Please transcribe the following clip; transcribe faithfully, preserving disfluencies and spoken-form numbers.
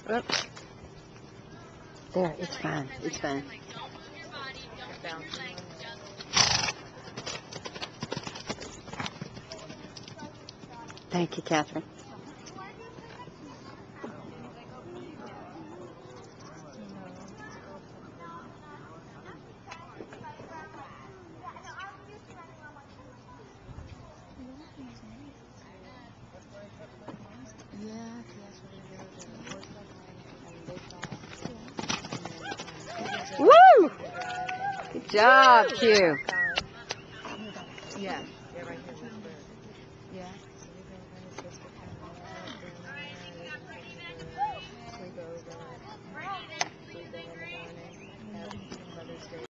Oops. There, it's fine. It's fine. Thank you, Catherine. Woo! Good job, Q. Yeah. Yeah, right here. Yeah. So we're going to run his sister.